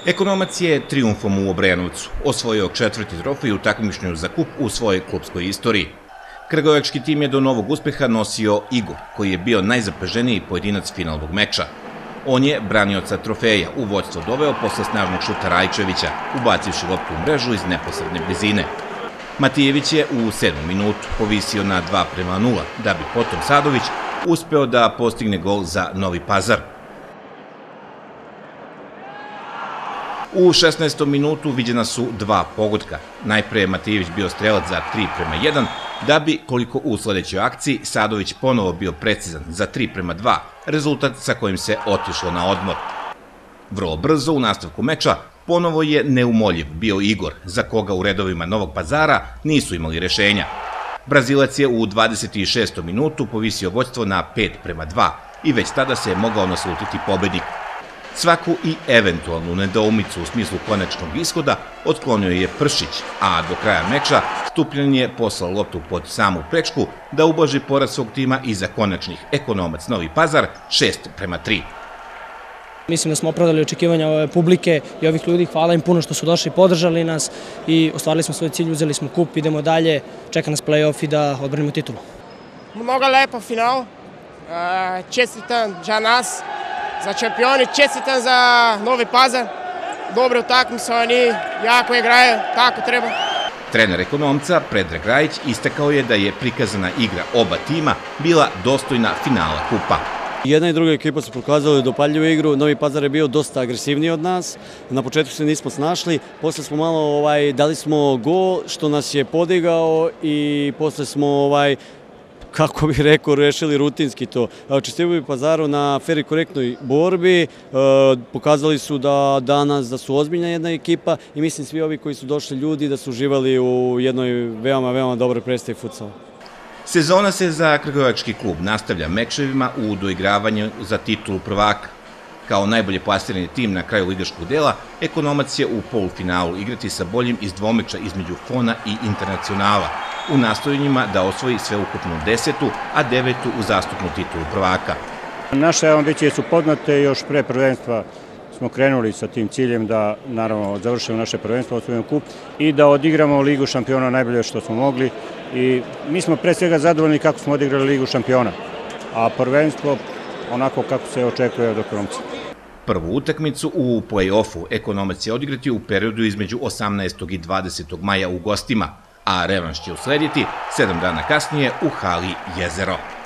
Ekonomac je trijumfom u Obrenovcu osvojio 4. trofej u takmičenju za kup u svojoj klupskoj istoriji. Kragujevački tim je do novog uspeha nosio Igor, koji je bio najzapaženiji pojedinac finalnog meča. On je branioca trofeja u vođstvo doveo posle snažnog šuta Rajčevića, ubacivši loptu u mrežu iz neposredne blizine. Matijević je u 7. minutu povisio na 2:0, da bi potom Sadović uspeo da postigne gol za Novi Pazar. U 16. minutu viđena su 2 pogotka. Najpre je Matijević bio strelac za 3:1, da bi, koliko u sledećoj akciji, Sadović ponovo bio precizan za 3:2, rezultat sa kojim se otišlo na odmor. Vrlo brzo u nastavku meča ponovo je neumoljiv bio Igor, za koga u redovima Novog Pazara nisu imali rešenja. Brazilac je u 26. minutu povisio vođstvo na 5:2 i već tada se je mogao naslutiti pobednik. Svaku i eventualnu nedoumicu u smislu konačnog ishoda otklonio je Pršić, a do kraja meča Stupljan je poslao loptu pod samu prečku da ublaži poraz svog tima i za konačnih Ekonomac Novi Pazar 6:3. Mislim da smo opravdali očekivanja ove publike i ovih ljudi. Hvala im puno što su došli, podržali nas i ostvarili smo svoj cilj, uzeli smo kup, idemo dalje, čeka nas play-off i da odbranimo titulu. Mnogo lepo final, čestitam za nas, za šampioni, čestitam za Novi Pazar. Dobro utakmicu, oni jako igraju, kako treba. Trener Ekonomca, Predrag Rajić, istakao je da je prikazana igra oba tima bila dostojna finala kupa. Jedna i druga ekipa su pokazali dopaljivu igru, Novi Pazar je bio dosta agresivniji od nas, na početku se nismo snašli, posle smo malo dali smo gol što nas je podigao i posle smo kako bih rekao, rešili rutinski to. Čestitamo Pazaru na fer i korektnoj borbi, pokazali su da danas da su ozbiljna jedna ekipa i mislim svi ovi koji su došli ljudi da su uživali u jednoj veoma dobroj predstavi futsala. Sezona se za Kragujevački klub nastavlja mečevima u doigravanju za titulu prvaka. Kao najbolje plasirani tim na kraju ligaškog dela, Ekonomac je u polufinalu igrati sa boljim iz dvomeča između Fona i Internacionala, u nastojanjima da osvoji sveukupnu 10., a 9. uzastopnu titulu prvaka. Naše ambicije su poznate, još pre prvenstva smo krenuli sa tim ciljem da naravno završimo naše prvenstvo, osvojimo kup i da odigramo Ligu šampiona najbolje što smo mogli. I mi smo pre svega zadovoljni kako smo odigrali Ligu šampiona, a prvenstvo onako kako se očekuje od Ekonomca. Prvu utakmicu u play-offu Ekonomac će odigrati u periodu između 18. i 20. maja u gostima, a revanš će uslediti 7 dana kasnije u hali Jezero.